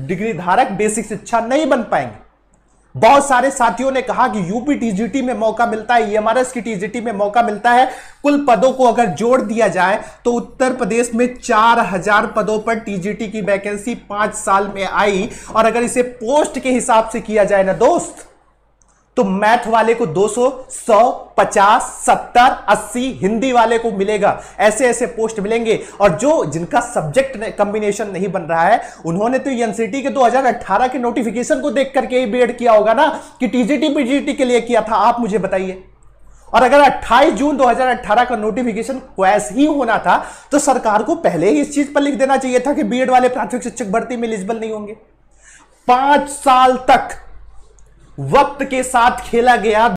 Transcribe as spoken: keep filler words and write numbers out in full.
Degree धारक basic शिक्षा नहीं बन पाएंगे। बहुत सारे साथियों ने कहा कि यूपी टीजीटी में मौका मिलता है, ईएमआरएस की टीजीटी में मौका मिलता है। कुल पदों को अगर जोड़ दिया जाए तो उत्तर प्रदेश में चार हजार पदों पर टीजीटी की वैकेंसी पांच साल में आई। और अगर इसे पोस्ट के हिसाब से किया जाए ना दोस्त, तो मैथ वाले को दो सौ, सौ, पचास, सत्तर, अस्सी, हिंदी वाले को मिलेगा। ऐसे ऐसे पोस्ट मिलेंगे। और जो जिनका सब्जेक्ट कॉम्बिनेशन नहीं बन रहा है, उन्होंने तो एनसीटी के दो हज़ार अठारह के नोटिफिकेशन को देख करके ही बीएड किया होगा ना, कि टीजीटी पीजीटी के लिए किया था, आप मुझे बताइए। और अगर अट्ठाईस जून दो हज़ार अठारह का नोटिफिकेशन क्वैस ही होना था, तो सरकार को पहले ही इस चीज पर लिख देना चाहिए था कि बीएड वाले प्राथमिक शिक्षक भर्ती में एलिजिबल नहीं होंगे। पांच साल तक वक्त के साथ खेला गया।